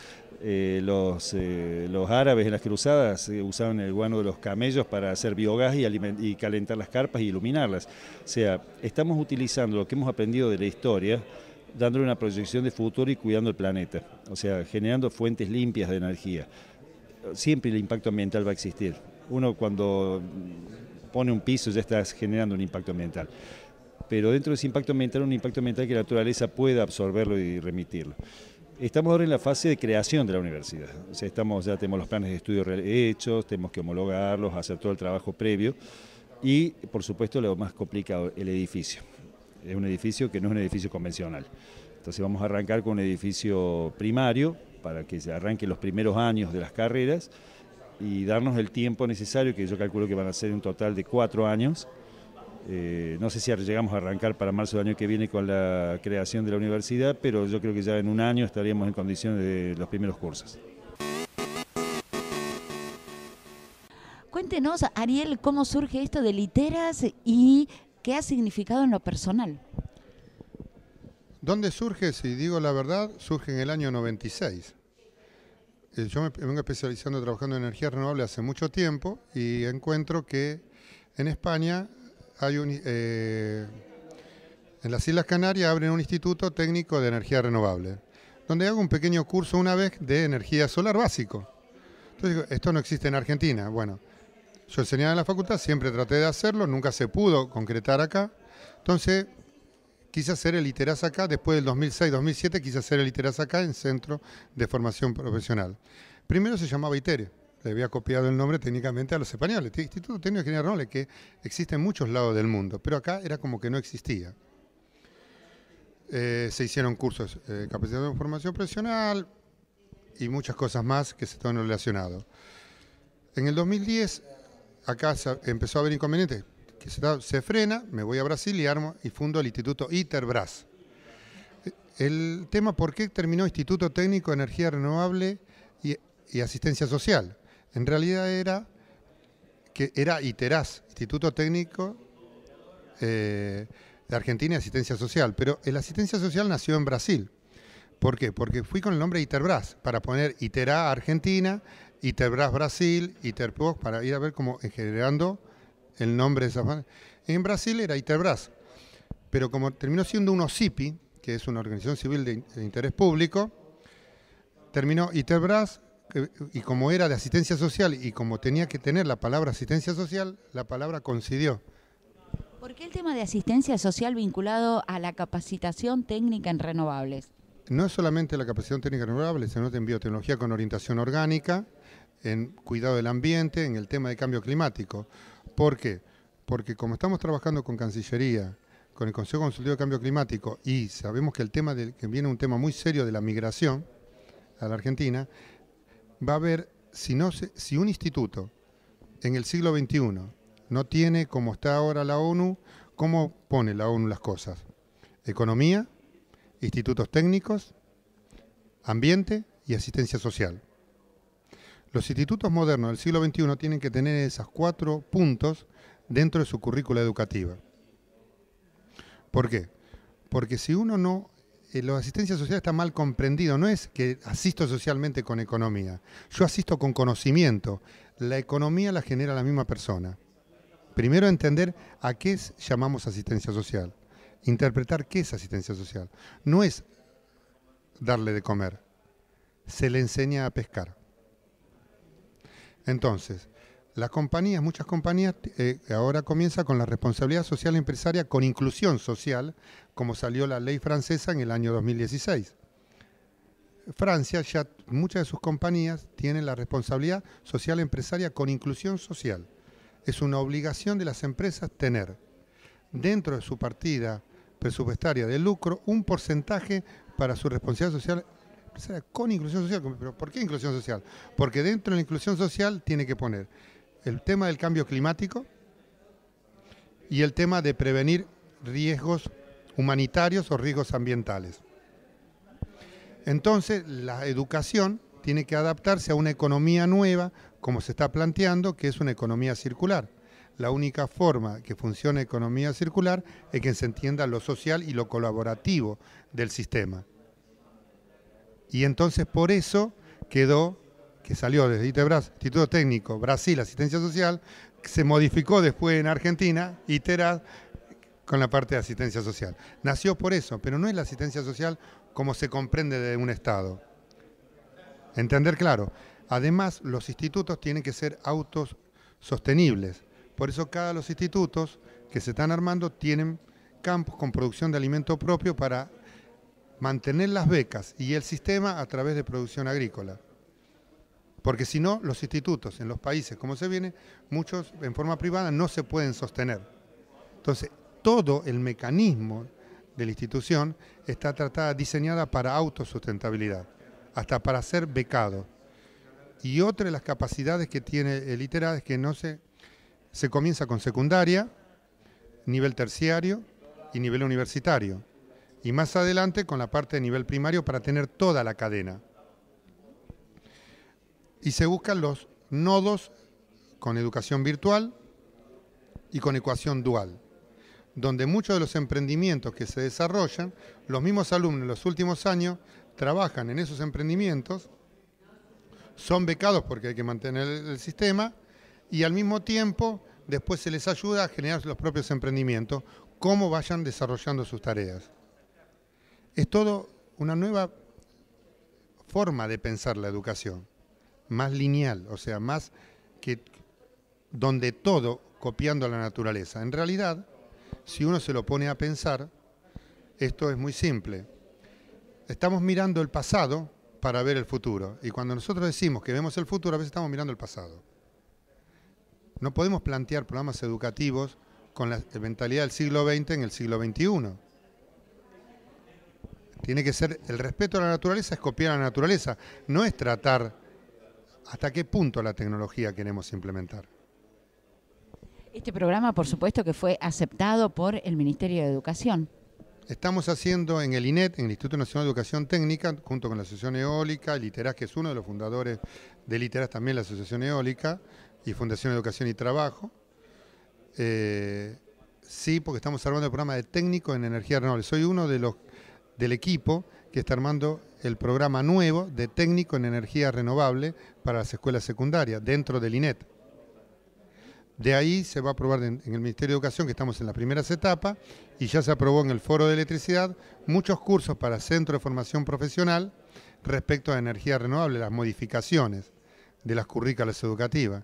Los árabes en las cruzadas usaban el guano de los camellos para hacer biogás y calentar las carpas y iluminarlas. O sea, estamos utilizando lo que hemos aprendido de la historia, dándole una proyección de futuro y cuidando el planeta, o sea, generando fuentes limpias de energía. Siempre el impacto ambiental va a existir. Uno cuando pone un piso ya está generando un impacto ambiental, pero dentro de ese impacto ambiental, un impacto ambiental que la naturaleza pueda absorberlo y remitirlo. Estamos ahora en la fase de creación de la universidad, o sea, ya tenemos los planes de estudio hechos, tenemos que homologarlos, hacer todo el trabajo previo y, por supuesto, lo más complicado, el edificio. Es un edificio que no es un edificio convencional. Entonces vamos a arrancar con un edificio primario para que se arranquen los primeros años de las carreras y darnos el tiempo necesario, que yo calculo que van a ser un total de 4 años. No sé si llegamos a arrancar para marzo del año que viene con la creación de la universidad, pero yo creo que ya en un año estaríamos en condiciones de los primeros cursos. Cuéntenos, Ariel, cómo surge esto del ITERAS y ¿qué ha significado en lo personal? ¿Dónde surge? Si digo la verdad, surge en el año 96. Yo me vengo especializando trabajando en energía renovable hace mucho tiempo y encuentro que en España hay en las Islas Canarias abren un instituto técnico de energía renovable, donde hago un pequeño curso una vez de energía solar básico. Entonces digo, esto no existe en Argentina. Bueno, yo enseñaba en la facultad, siempre traté de hacerlo, nunca se pudo concretar acá. Entonces quise hacer el ITERAS acá, después del 2006-2007 quise hacer el ITERAS acá en Centro de Formación Profesional. Primero se llamaba ITERE, le había copiado el nombre técnicamente a los españoles, Instituto Técnico de Ingeniería Renovable, que existe en muchos lados del mundo, pero acá era como que no existía. Se hicieron cursos de capacitación de formación profesional y muchas cosas más que se están relacionados. En el 2010 acá empezó a haber inconvenientes, que se frena, me voy a Brasil y armo y fundo el Instituto ITERBRAS. El tema, ¿por qué terminó Instituto Técnico de Energía Renovable y Asistencia Social? En realidad era ITERAS, Instituto Técnico de Argentina y Asistencia Social, pero la asistencia social nació en Brasil. ¿Por qué? Porque fui con el nombre ITERBRAS, para poner ITERA Argentina, ITERBRAS Brasil, ITERPOS, para ir a ver cómo generando el nombre de esa manera. En Brasil era ITERBRAS, pero como terminó siendo un OSIPI, que es una organización civil de interés público, terminó ITERBRAS, y como era de asistencia social y como tenía que tener la palabra asistencia social, la palabra coincidió. ¿Por qué el tema de asistencia social vinculado a la capacitación técnica en renovables? No es solamente la capacitación técnica renovable, sino en biotecnología con orientación orgánica, en cuidado del ambiente, en el tema de cambio climático. ¿Por qué? Porque como estamos trabajando con Cancillería, con el Consejo Consultivo de Cambio Climático, y sabemos que que viene un tema muy serio de la migración a la Argentina, va a haber, si un instituto en el siglo XXI no tiene, como está ahora la ONU, ¿cómo pone la ONU las cosas? Economía, institutos técnicos, ambiente y asistencia social. Los institutos modernos del siglo XXI tienen que tener esos 4 puntos dentro de su currícula educativa. ¿Por qué? Porque si uno no... la asistencia social está mal comprendido, no es que asisto socialmente con economía, yo asisto con conocimiento. La economía la genera la misma persona. Primero entender a qué llamamos asistencia social, interpretar qué es asistencia social. No es darle de comer, se le enseña a pescar. Entonces, muchas compañías, ahora comienza con la responsabilidad social empresaria con inclusión social, como salió la ley francesa en el año 2016. Francia, ya muchas de sus compañías tienen la responsabilidad social empresaria con inclusión social. Es una obligación de las empresas tener dentro de su partida presupuestaria de lucro un porcentaje para su responsabilidad social empresaria con inclusión social. ¿Pero por qué inclusión social? Porque dentro de la inclusión social tiene que poner el tema del cambio climático y el tema de prevenir riesgos humanitarios o riesgos ambientales. Entonces, la educación tiene que adaptarse a una economía nueva, como se está planteando, que es una economía circular. La única forma que funcione economía circular es que se entienda lo social y lo colaborativo del sistema. Y entonces, por eso quedó, que salió desde ITERBRAS, Instituto Técnico Brasil Asistencia Social, que se modificó después en Argentina, ITERAS, con la parte de asistencia social. Nació por eso, pero no es la asistencia social como se comprende de un Estado. Entender claro. Además, los institutos tienen que ser autosostenibles. Por eso cada los institutos que se están armando tienen campos con producción de alimento propio para mantener las becas y el sistema a través de producción agrícola. Porque si no, los institutos en los países como se viene, muchos en forma privada no se pueden sostener. Entonces, todo el mecanismo de la institución está diseñada para autosustentabilidad, hasta para ser becado. Y otra de las capacidades que tiene el ITERA es que se comienza con secundaria, nivel terciario y nivel universitario. Y más adelante con la parte de nivel primario para tener toda la cadena. Y se buscan los nodos con educación virtual y con ecuación dual, donde muchos de los emprendimientos que se desarrollan, los mismos alumnos en los últimos años trabajan en esos emprendimientos, son becados porque hay que mantener el sistema y al mismo tiempo después se les ayuda a generar los propios emprendimientos, cómo vayan desarrollando sus tareas. Es todo una nueva forma de pensar la educación, más lineal, o sea, más que donde todo copiando a la naturaleza. En realidad, si uno se lo pone a pensar, esto es muy simple. Estamos mirando el pasado para ver el futuro. Y cuando nosotros decimos que vemos el futuro, a veces estamos mirando el pasado. No podemos plantear programas educativos con la mentalidad del siglo XX en el siglo XXI. Tiene que ser el respeto a la naturaleza, es copiar a la naturaleza. No es tratar hasta qué punto la tecnología queremos implementar. Este programa, por supuesto, que fue aceptado por el Ministerio de Educación. Estamos haciendo en el INET, en el Instituto Nacional de Educación Técnica, junto con la Asociación Eólica, Literas, que es uno de los fundadores de Literas, también la Asociación Eólica, y Fundación Educación y Trabajo. Sí, porque estamos armando el programa de técnico en energía renovable. Soy uno de los del equipo que está armando el programa nuevo de técnico en energía renovable para las escuelas secundarias, dentro del INET. De ahí se va a aprobar en el Ministerio de Educación, que estamos en las primeras etapas, y ya se aprobó en el Foro de Electricidad muchos cursos para Centro de Formación Profesional respecto a energía renovable, las modificaciones de las currículas educativas.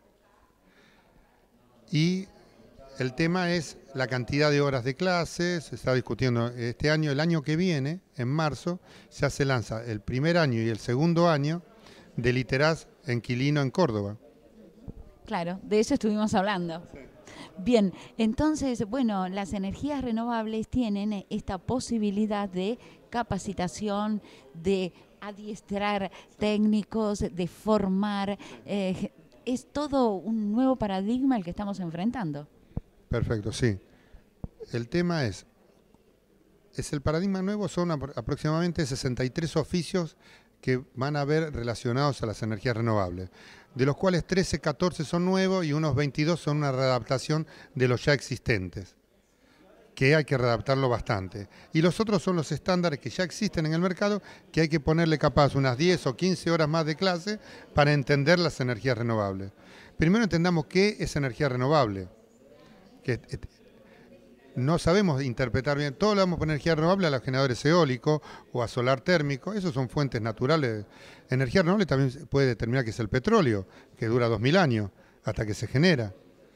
Y el tema es la cantidad de horas de clases. Se está discutiendo este año. El año que viene, en marzo, ya se lanza el primer año y el segundo año de Literas en Quilino, en Córdoba. Claro, de eso estuvimos hablando. Sí. Bien, entonces, bueno, las energías renovables tienen esta posibilidad de capacitación, de adiestrar técnicos, de formar. Es todo un nuevo paradigma el que estamos enfrentando. Perfecto, sí. El tema es el paradigma nuevo, son aproximadamente 63 oficios que van a haber relacionados a las energías renovables, de los cuales 13, 14 son nuevos y unos 22 son una readaptación de los ya existentes, que hay que readaptarlo bastante. Y los otros son los estándares que ya existen en el mercado, que hay que ponerle capaz unas 10 o 15 horas más de clase para entender las energías renovables. Primero entendamos qué es energía renovable, que no sabemos interpretar bien. Todos le damos por energía renovable a los generadores eólicos o a solar térmico. Esos son fuentes naturales. Energía renovable también se puede determinar que es el petróleo, que dura 2000 años hasta que se genera.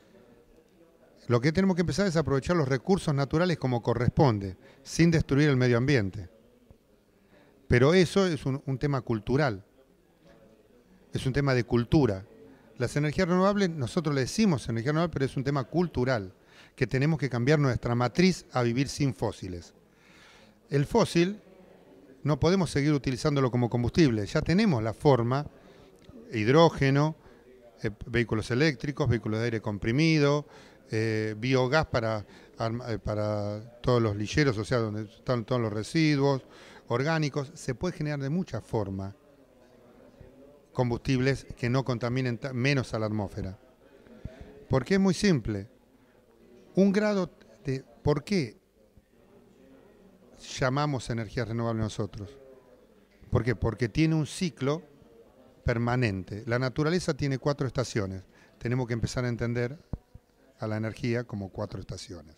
Lo que tenemos que empezar es aprovechar los recursos naturales como corresponde, sin destruir el medio ambiente. Pero eso es un tema cultural, es un tema de cultura. Las energías renovables, nosotros le decimos energía renovable, pero es un tema cultural, que tenemos que cambiar nuestra matriz a vivir sin fósiles. El fósil no podemos seguir utilizándolo como combustible, ya tenemos la forma, hidrógeno, vehículos eléctricos, vehículos de aire comprimido, biogás para todos los lilleros, o sea, donde están todos los residuos orgánicos. Se puede generar de muchas formas combustibles que no contaminen menos a la atmósfera. Porque es muy simple. Un grado de... ¿Por qué llamamos energía renovable nosotros? ¿Por qué? Porque tiene un ciclo permanente. La naturaleza tiene 4 estaciones. Tenemos que empezar a entender a la energía como 4 estaciones.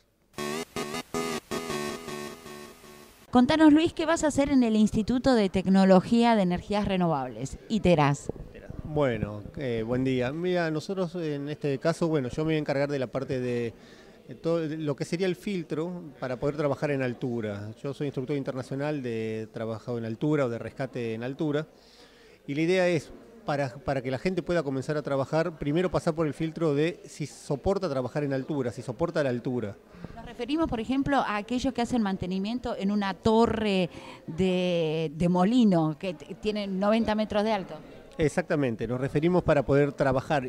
Contanos, Luis, ¿qué vas a hacer en el Instituto de Tecnología de Energías Renovables, ITERAS? Bueno, buen día. Mira, nosotros en este caso, bueno, yo me voy a encargar de la parte de todo lo que sería el filtro para poder trabajar en altura. Yo soy instructor internacional de trabajo en altura o de rescate en altura, y la idea es, para que la gente pueda comenzar a trabajar, primero pasar por el filtro de si soporta trabajar en altura, si soporta la altura. Nos referimos, por ejemplo, a aquellos que hacen mantenimiento en una torre de molino que tiene 90 metros de alto. Exactamente, nos referimos para poder trabajar,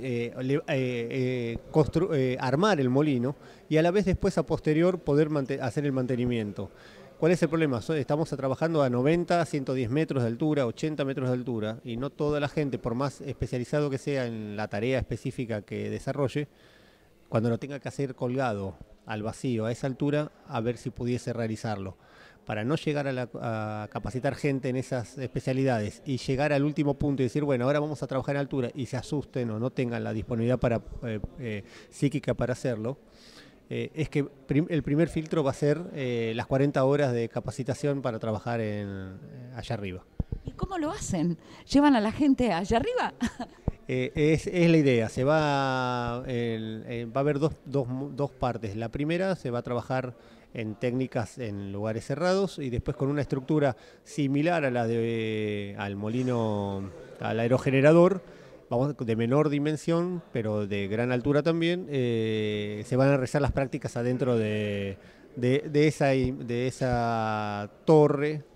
armar el molino y a la vez después a posterior poder hacer el mantenimiento. ¿Cuál es el problema? Estamos trabajando a 90, 110 metros de altura, 80 metros de altura, y no toda la gente, por más especializado que sea en la tarea específica que desarrolle, cuando lo tenga que hacer colgado al vacío a esa altura, a ver si pudiese realizarlo. Para no llegar a capacitar gente en esas especialidades y llegar al último punto y decir, bueno, ahora vamos a trabajar en altura, y se asusten o no tengan la disponibilidad psíquica para hacerlo, es que el primer filtro va a ser las 40 horas de capacitación para trabajar allá arriba. ¿Y cómo lo hacen? ¿Llevan a la gente allá arriba? Es la idea. Va a haber dos partes. La primera se va a trabajar en técnicas en lugares cerrados y después con una estructura similar a la al molino, al aerogenerador, de menor dimensión, pero de gran altura también. Se van a realizar las prácticas adentro de esa torre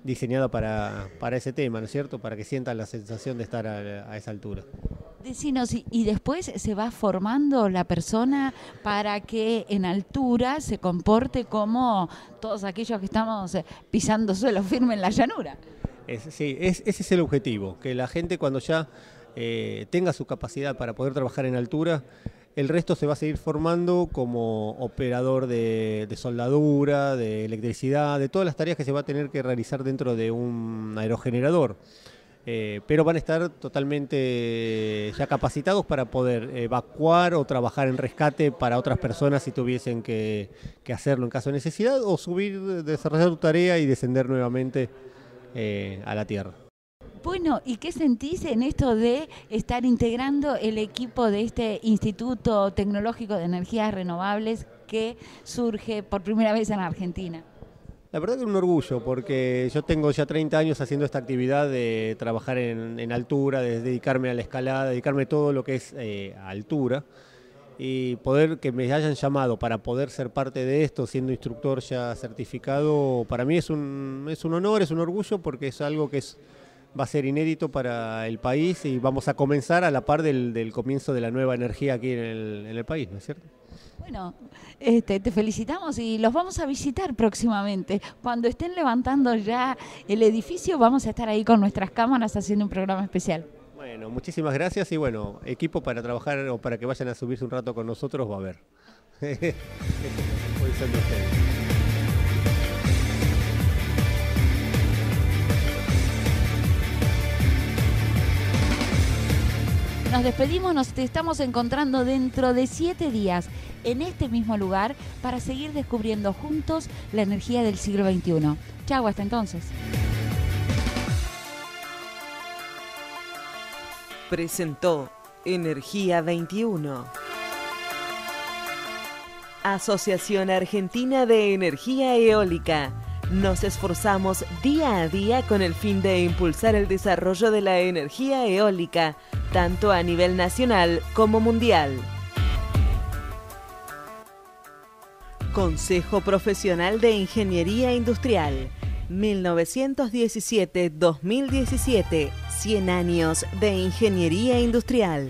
diseñada para ese tema, ¿no es cierto? Para que sientan la sensación de estar a esa altura. Decinos, y después se va formando la persona para que en altura se comporte como todos aquellos que estamos pisando suelo firme en la llanura. Sí, ese es el objetivo, que la gente cuando ya tenga su capacidad para poder trabajar en altura, el resto se va a seguir formando como operador de soldadura, de electricidad, de todas las tareas que se va a tener que realizar dentro de un aerogenerador. Pero van a estar totalmente ya capacitados para poder evacuar o trabajar en rescate para otras personas si tuviesen que hacerlo en caso de necesidad, o subir, desarrollar tu tarea y descender nuevamente a la tierra. Bueno, ¿y qué sentís en esto de estar integrando el equipo de este Instituto Tecnológico de Energías Renovables que surge por primera vez en Argentina? La verdad que es un orgullo, porque yo tengo ya 30 años haciendo esta actividad de trabajar en altura, de dedicarme a la escalada, dedicarme a todo lo que es altura, y poder que me hayan llamado para poder ser parte de esto, siendo instructor ya certificado, para mí es un honor, es un orgullo, porque es algo que va a ser inédito para el país y vamos a comenzar a la par del comienzo de la nueva energía aquí en el país, ¿no es cierto? Bueno, te felicitamos y los vamos a visitar próximamente. Cuando estén levantando ya el edificio, vamos a estar ahí con nuestras cámaras haciendo un programa especial. Bueno, muchísimas gracias y bueno, equipo para trabajar o para que vayan a subirse un rato con nosotros va a haber. Puede ser de ustedes. Nos despedimos, nos estamos encontrando dentro de 7 días en este mismo lugar para seguir descubriendo juntos la energía del siglo XXI. Chau, hasta entonces. Presentó Energía 21. Asociación Argentina de Energía Eólica. Nos esforzamos día a día con el fin de impulsar el desarrollo de la energía eólica, tanto a nivel nacional como mundial. Consejo Profesional de Ingeniería Industrial, 1917-2017, 100 años de Ingeniería Industrial.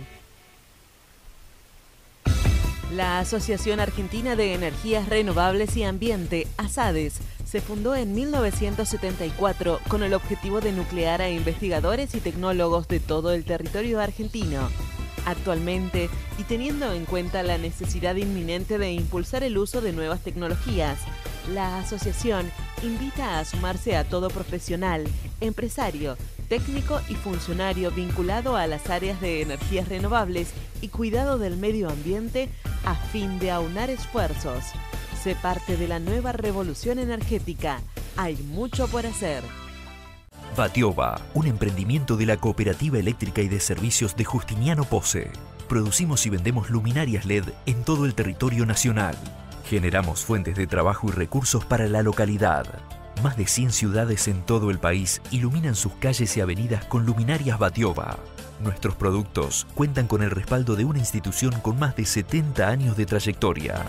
La Asociación Argentina de Energías Renovables y Ambiente, ASADES, se fundó en 1974 con el objetivo de nuclear a investigadores y tecnólogos de todo el territorio argentino. Actualmente, y teniendo en cuenta la necesidad inminente de impulsar el uso de nuevas tecnologías, la asociación invita a sumarse a todo profesional, empresario, técnico y funcionario vinculado a las áreas de energías renovables y cuidado del medio ambiente a fin de aunar esfuerzos. Sé parte de la nueva revolución energética. Hay mucho por hacer. Vatiova, un emprendimiento de la Cooperativa Eléctrica y de Servicios de Justiniano Posse. Producimos y vendemos luminarias LED en todo el territorio nacional. Generamos fuentes de trabajo y recursos para la localidad. Más de 100 ciudades en todo el país iluminan sus calles y avenidas con luminarias Vatiova. Nuestros productos cuentan con el respaldo de una institución con más de 70 años de trayectoria.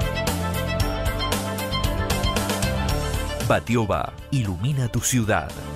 Vatiova, ilumina tu ciudad.